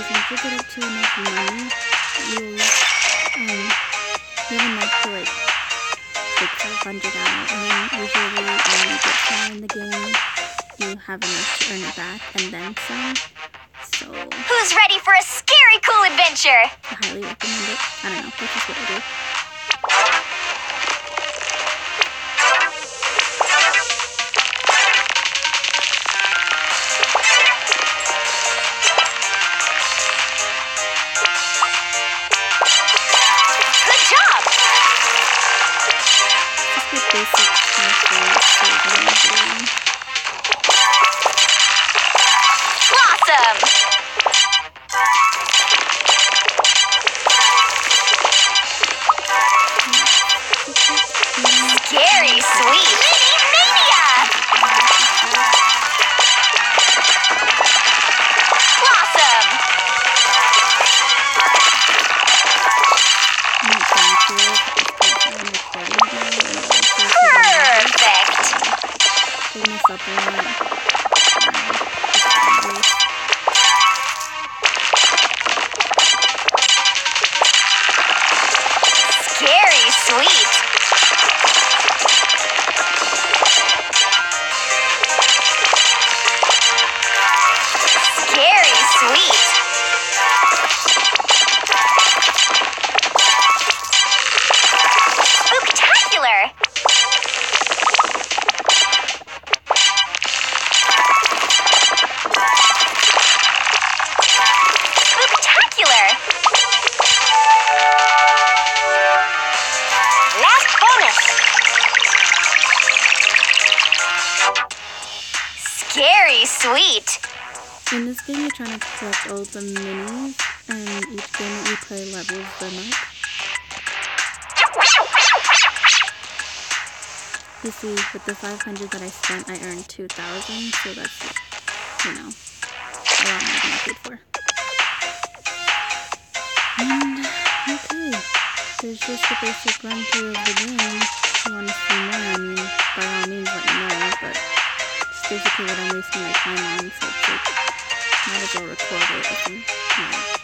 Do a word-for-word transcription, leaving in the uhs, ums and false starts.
once you get up to enough money, you um you have enough to like take five hundred out, and then usually when you get far in the game, you have enough to earn it back and then some. So who's ready for a scary cool adventure? I highly recommend it. I don't know, that's just what I do. Basic Blossom! Scary sweet! Mania! Blossom! Perfect! Scary sweet! Scary sweet! Spooktacular! Scary sweet! In this game, you're trying to collect all the minis, and each game that you play levels them up. You see, with the five hundred that I spent, I earned two thousand, so that's, you know, a lot more than I paid for. And, okay, there's just a basic run through of the game. If you want to see more, I mean, by all means let me know, but it's basically what I'm wasting my time on, so it's like, might as well record it if you, you know,